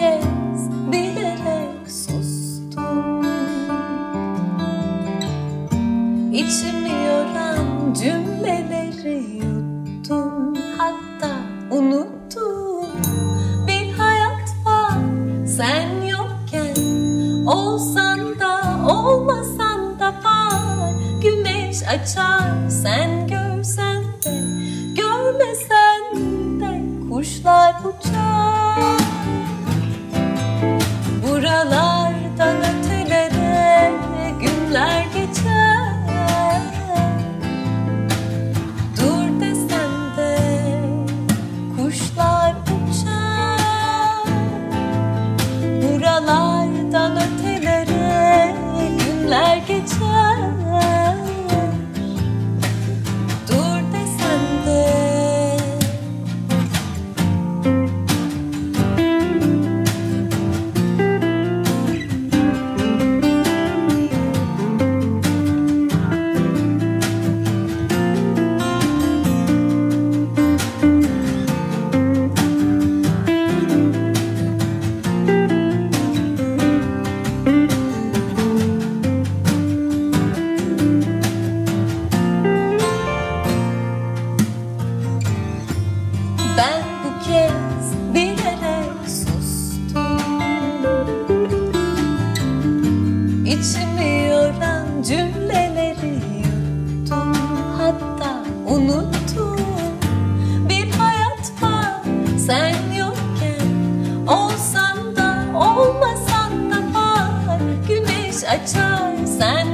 kez bilerek sustum. İçimi yoran cümleleri yuttum, hatta unuttum. Bir hayat var sen yokken, olsan da olmasan da var. Güneş açar sen görsen de görmesen de, kuşlar uçar. Buralardan ötelere günler geçer. Dur desem de kuşlar uçar. Buralardan ötelere günler geçer. Dur desem de. Ben bu kez bilerek sustum. İçimi yoran cümleleri yuttum, hatta unuttum. Bir hayat var sen yokken, olsan da olmasan da var. Güneş açar sen